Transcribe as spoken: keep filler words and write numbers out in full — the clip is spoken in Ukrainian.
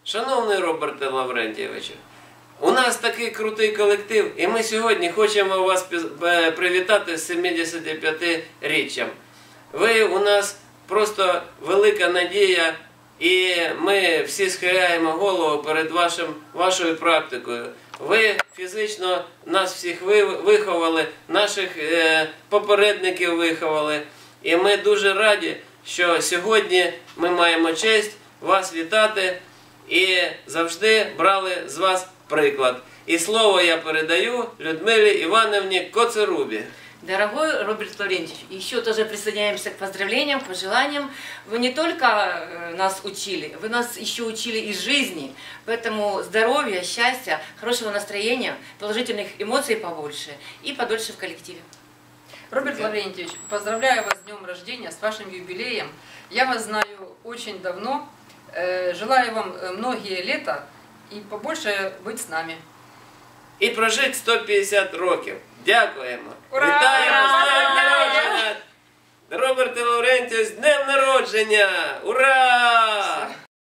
Шановний Роберте Лаврентійовичу, у нас такий крутий колектив, і ми сьогодні хочемо вас привітати з сімдесятип'ятиріччям. Ви у нас просто велика надія, і ми всі схиляємо голову перед вашим, вашою практикою. Ви фізично нас всіх виховали, наших е, попередників виховали. І ми дуже раді, що сьогодні ми маємо честь вас вітати і завжди брали з вас приклад. И слово я передаю Людмиле Ивановне Коцерубе. Дорогой Роберт Лаврентьевич, еще тоже присоединяемся к поздравлениям, к пожеланиям. Вы не только нас учили, вы нас еще учили из жизни. Поэтому здоровья, счастья, хорошего настроения, положительных эмоций побольше и подольше в коллективе. Роберт Лаврентьевич, поздравляю вас с днем рождения, с вашим юбилеем. Я вас знаю очень давно. Желаю вам многие лета и побольше быть с нами. І прожити сто п'ятдесят років. Дякуємо. Ура! Вітаємо з днем народження! Роберте Лаврентійович, з днем народження! Ура!